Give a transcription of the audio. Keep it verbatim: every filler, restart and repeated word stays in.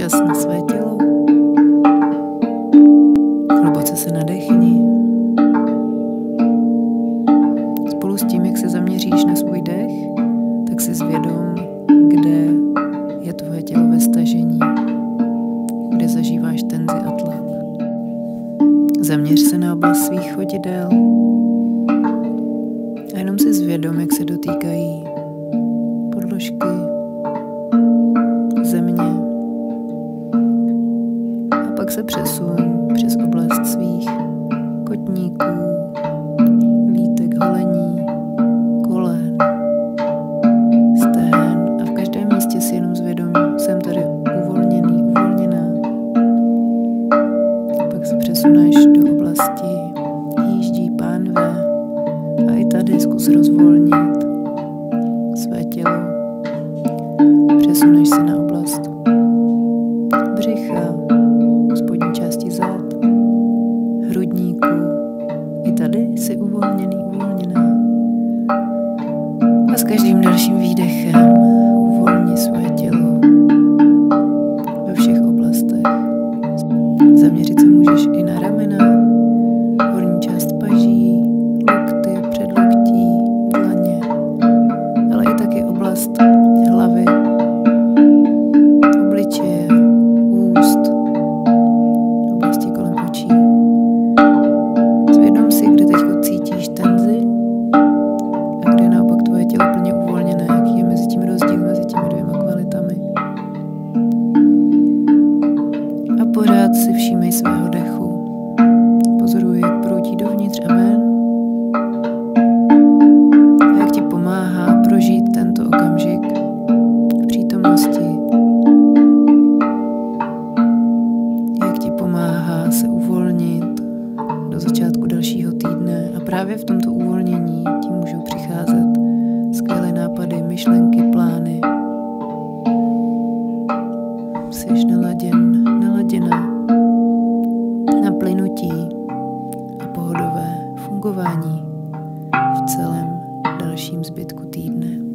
čas na své tělo. Hluboce se nadechni. Spolu s tím, jak se zaměříš na svůj dech, tak si zvědom, kde je tvoje tělo ve stažení, kde zažíváš tenzi a tlak. Zaměř se na oblast svých chodidel a jenom si zvědom, jak se dotýkají podložky, země. A pak se přesun přes oblast svých kotníků, lítek, holení, kolen, stehen a v každém místě si jenom zvědom, jsem tady uvolněný, uvolněná. A pak se přesuneš do oblasti jíždí, pánve a i tady zkus rozvolnit své tělo. Přesuneš se na oblast břicha, spodní části zad, hrudníku. I tady jsi uvolněný, uvolněná. A s každým dalším výdechem uvolni svoje tělo ve všech oblastech. Zaměřit se můžeš i na ramena, horní část paží, lokty, předloktí, dlaně, ale i taky oblast hlavy, obličeje, úst, oblasti kolem očí. Zvědom si, kde teď cítíš tenzi a kde je naopak tvoje tělo plně uvolněné, jaký je mezi tím rozdíl mezi těmi dvěma kvalitami. A pořád si všímej svého dechu. Pozoruj, jak proudí dovnitř a ven a jak ti pomáhá prožít tento okamžik v přítomnosti. Jak ti pomáhá se uvolnit do začátku dalšího týdne a právě v tomto uvolnění ti můžou přicházet skvělé nápady, myšlenky, plány. Jsi naladěn, naladěna na plynutí a pohodové fungování v celém dalším zbytku týdne.